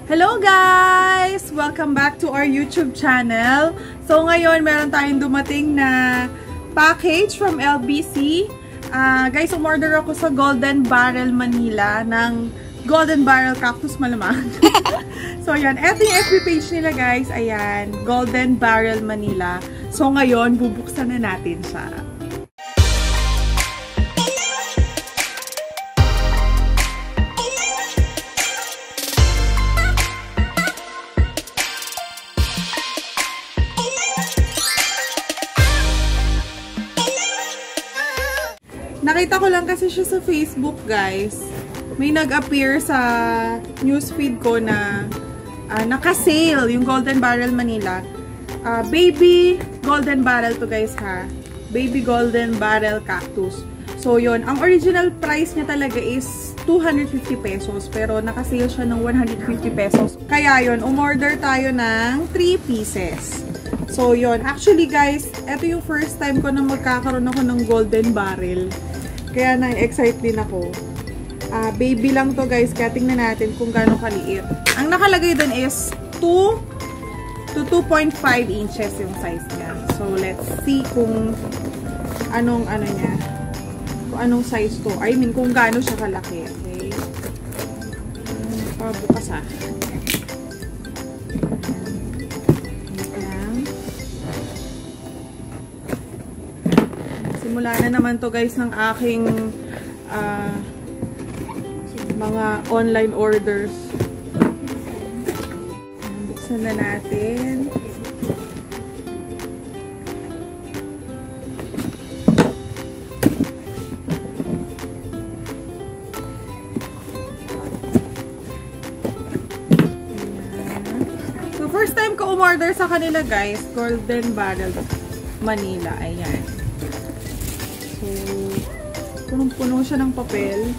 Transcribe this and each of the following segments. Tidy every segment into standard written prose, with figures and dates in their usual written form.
Hello guys! Welcome back to our YouTube channel. So ngayon, meron tayong dumating na package from LBC. Guys, umorder ako sa Golden Barrel Manila ng Golden Barrel Cactus malamang. So yan, eto yung FB page nila guys. Ayan, Golden Barrel Manila. So ngayon, bubuksan na natin siya. Nakita ko lang kasi siya sa Facebook, guys. May nag-appear sa newsfeed ko na naka-sale yung Golden Barrel Manila. Baby Golden Barrel to guys ha. Baby Golden Barrel Cactus. So yun, ang original price niya talaga is 250 pesos. Pero naka-sale siya ng 150 pesos. Kaya yun, umorder tayo ng 3 pieces. So yun, actually guys, ito yung first time ko na magkakaroon ako ng Golden Barrel. Kaya na-excite din ako. Baby lang to guys, kaya tingnan natin kung gaano kaliit. Ang nakalagay dun is 2 to 2.5 inches yung size niya. So let's see kung anong niya. Kung anong size to. I mean, kung gaano siya kalaki. Okay. Bukas Simula na naman to guys ng aking mga online orders. Buksan na natin. So first time ko umorder sa kanila guys, Golden Barrel Manila. Ayan. So, punong-puno siya ng papel.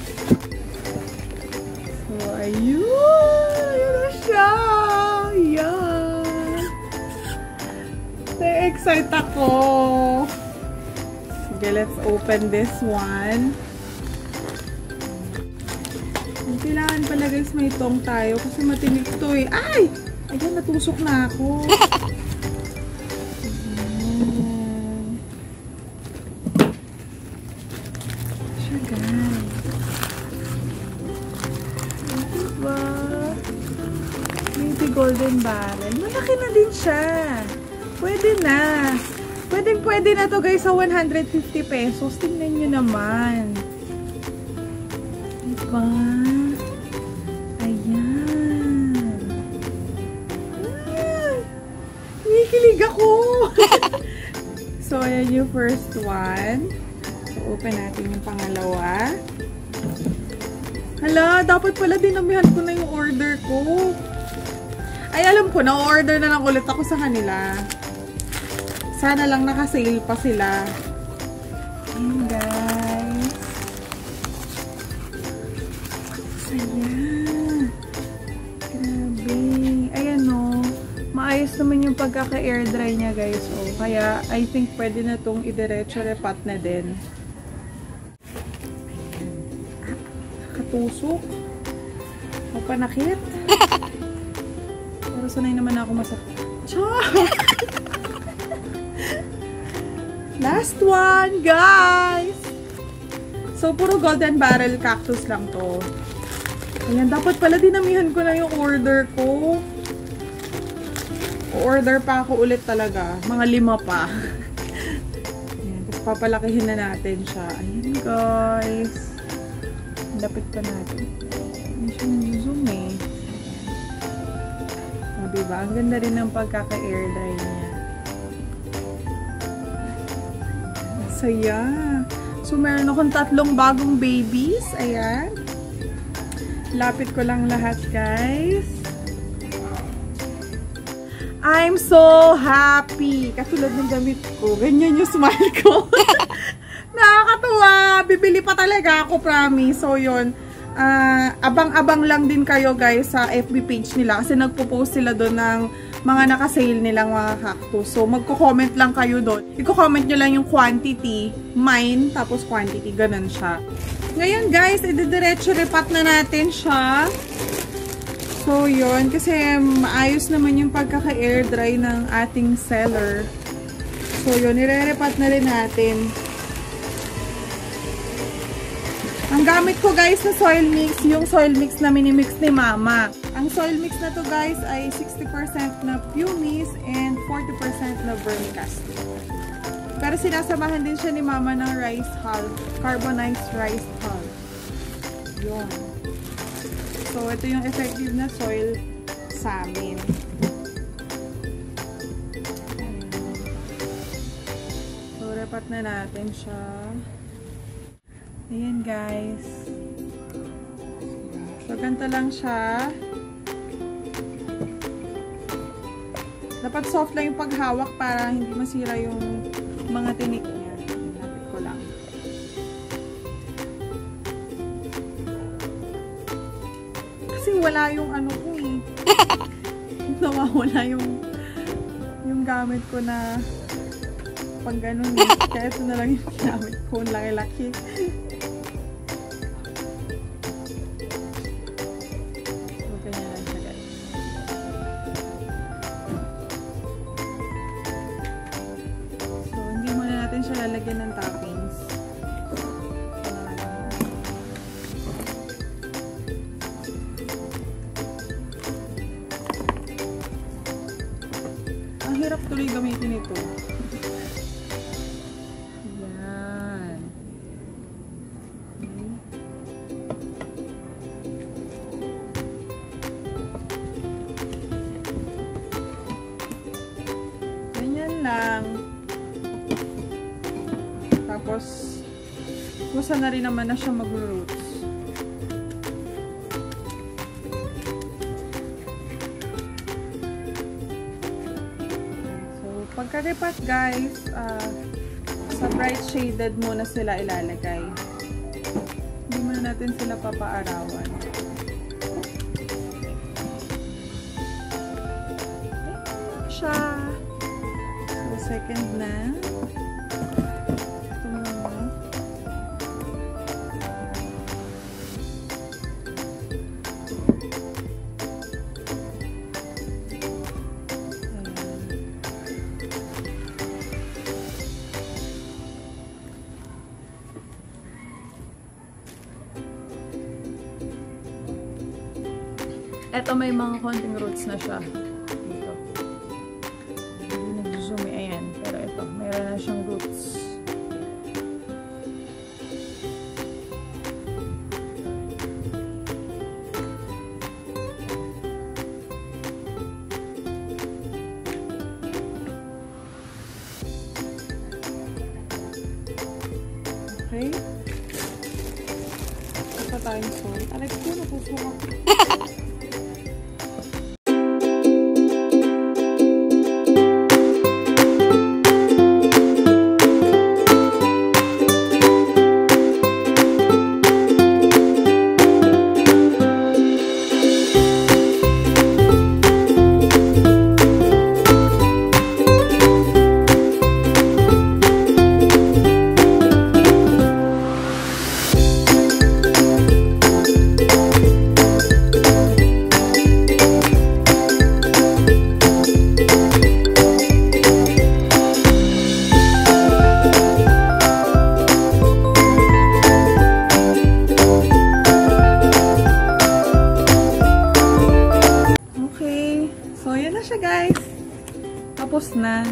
So, ayun! Ayun na siya! Ayan! Na-excite ako! Sige, let's open this one. Kailangan pala guys may tong tayo kasi matinik to eh. Ay! Ayan, natusok na ako. Golden Barrel. Malaki na din siya. Pwede na. Pwede na to guys sa 150 pesos. Tingnan nyo naman. Diba? Ayan. Ay, nakikilig ako. So, ayan yung first one. So, open natin yung pangalawa. Hala, dapat pala dinamihan ko na yung order ko. Ay, alam ko, na-order na lang ulit ako sa kanila. Sana lang naka-sale pa sila. Ayan, guys. Ayan. Grabe. Ayan, no. Maayos naman yung pagkaka-air dry niya, guys. Oh, kaya, I think pwede na itong idiretso repat na din. Katusok. Mapanakit. Pero sanay naman ako masakit. Last one, guys! So, puro Golden Barrel Cactus lang to. Ayan, dapat pala dinamihan ko na yung order ko. O-order pa ako ulit talaga. Mga 5 pa. Ayan, tapos papalakihin na natin siya. Ayan, guys. Lapit pa natin. Hindi siya zoom eh. Diba? Ang ganda rin ng pagkaka-air dry niya. Saya. So, meron akong 3 bagong babies. Ayan. Lapit ko lang lahat, guys. I'm so happy. Katulad ng damit ko. Ganyan yung smile ko. Nakakatuwa. Bibili pa talaga ako, promise. So, yun. Abang-abang lang din kayo guys sa FB page nila kasi nagpo-post sila doon ng mga naka-sale nilang mga cactus. So, magko-comment lang kayo doon. I-comment nyo lang yung quantity, mine, tapos quantity. Ganun siya. Ngayon guys, ididiretso repat na natin siya. So, yun. Kasi maayos naman yung pagkaka-air dry ng ating seller. So, yun. Nire-repat na rin natin. Ang gamit ko guys na soil mix, yung soil mix na minimix ni Mama. Ang soil mix na to guys ay 60% na pumice and 40% na vermicast. Pero sinasamahan din siya ni Mama ng rice hull, carbonized rice hull. Yun. So, ito yung effective na soil sa amin. So, repat na natin siya. Ayan guys. So, ganito lang siya. Dapat soft lang yung paghawak para hindi masira yung mga tinik niya. Lapit ko lang. Kasi wala yung ano ko eh. Nawawala yung gamit ko na pag ganun eh. Kaya ito na lang yung gamit ko. Laki-laki. Siya lalagyan ng toppings. Ang hirap tuloy gamitin ito. Yan. Okay. Ganyan lang. Tapos, gusto na rin naman na siya mag-roots. So, pagka-repat guys, sa bright shaded muna sila ilalagay. Hindi muna natin sila papaarawan. Okay, siya. So, second na. Eto may mga konting roots na siya. Dito. Hindi nag-zoom eh. Ayan. Pero ito, mayroon na siyang roots. Okay. Ito tayong salt. Alex ko, napusuka ko. Guys, tapos na.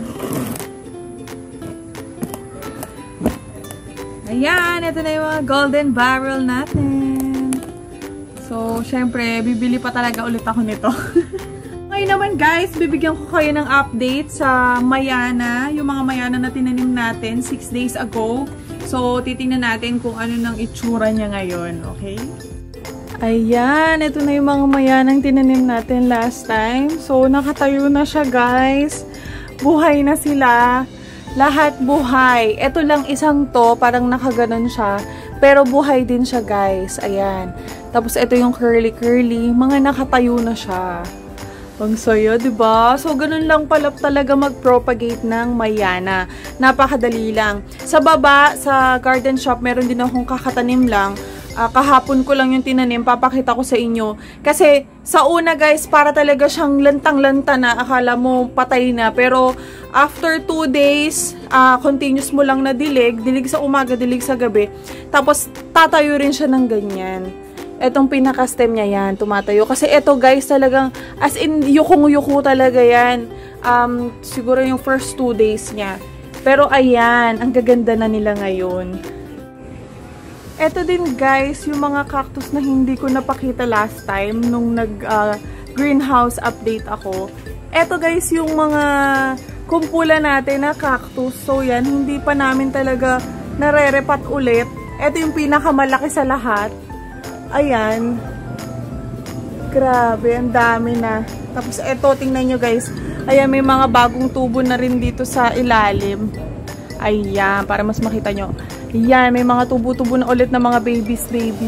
Ayan, ito na yung mga golden barrel natin. So, syempre, bibili pa talaga ulit ako nito. Ngayon naman guys, bibigyan ko kayo ng update sa mayana. Yung mga mayana na tinanim natin 6 days ago. So, titingnan natin kung ano nang itsura niya ngayon. Okay? Ayan, ito na yung mga mayanang tinanim natin last time. So, nakatayo na siya guys. Buhay na sila. Lahat buhay. Ito lang isang to, parang nakaganon siya. Pero buhay din siya guys. Ayan. Tapos ito yung curly-curly. Mga nakatayo na siya. Ang saya, diba? So, ganun lang pala talaga mag-propagate ng mayana. Napakadali lang. Sa baba, sa garden shop, meron din akong kakatanim lang. Kahapon ko lang yung tinanim, papakita ko sa inyo. Kasi sa una guys, para talaga siyang lantang-lanta na, akala mo patay na. Pero after 2 days, continuous mo lang na dilig sa umaga, dilig sa gabi. Tapos tatayo rin siya ng ganyan. Etong pinaka-stem niya yan, tumatayo. Kasi eto guys, talagang as in yukong-yuko talaga yan. Siguro yung first 2 days niya. Pero ayan, ang gaganda na nila ngayon. Eto din guys, yung mga cactus na hindi ko napakita last time nung greenhouse update ako. Eto guys, yung mga kumpulan natin na cactus. So yan, hindi pa namin talaga nare-repat ulit. Eto yung pinakamalaki sa lahat. Ayan. Grabe, ang dami na. Tapos eto, tingnan nyo guys. Ayan, may mga bagong tubo na rin dito sa ilalim. Ayan, para mas makita nyo. Ayan, may mga tubo-tubo na ulit na mga babies.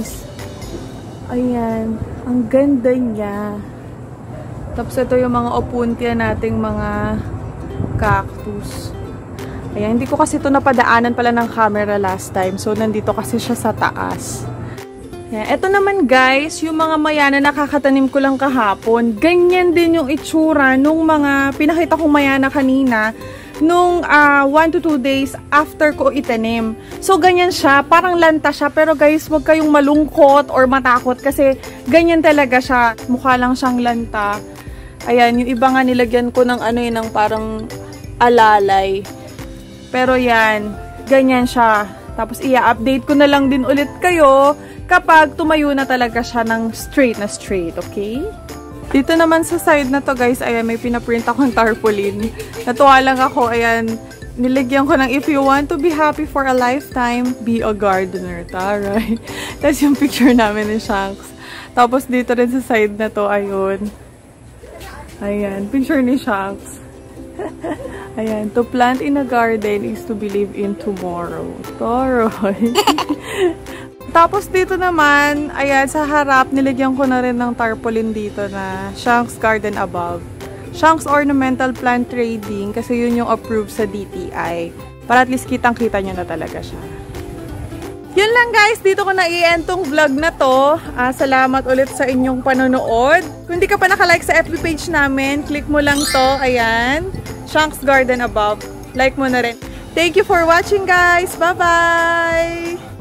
Ayan, ang ganda niya. Tapos ito yung mga opuntia nating mga cactus. Ayan, hindi ko kasi ito napadaanan pala ng camera last time. So, nandito kasi siya sa taas. Ayan, ito naman guys, yung mga maya na nakakatanim ko lang kahapon. Ganyan din yung itsura nung mga pinakita kong maya na kanina. Nung 1 to 2 days after ko itanim. So, ganyan siya. Parang lanta siya. Pero guys, huwag kayong malungkot or matakot kasi ganyan talaga siya. Mukha lang siyang lanta. Ayan, yung iba nga nilagyan ko ng ng parang alalay. Pero yan, ganyan siya. Tapos, i-update ko na lang din ulit kayo kapag tumayo na talaga siya ng straight na straight. Okay? Dito naman sa side na to guys, ayan, may pinaprint akong tarpaulin. Natuwa lang ako, ayan, niligyan ko ng if you want to be happy for a lifetime, be a gardener. Taray. Tapos yung picture namin ni Shanks. Tapos dito rin sa side na to, ayun. Ayan, picture ni Shanks. Ayan, to plant in a garden is to believe in tomorrow. Taray. Tapos dito naman, ayan, sa harap, niligyan ko na rin ng tarpaulin dito na Shanks Garden Above. Shanks Ornamental Plant Trading, kasi yun yung approved sa DTI. Para at least kitang-kita nyo na talaga siya. Yun lang guys, dito ko na i-end tong vlog na to. Salamat ulit sa inyong panonood. Kung hindi ka pa nakalike sa FB page namin, click mo lang to, ayan. Shanks Garden Above. Like mo na rin. Thank you for watching guys. Bye-bye!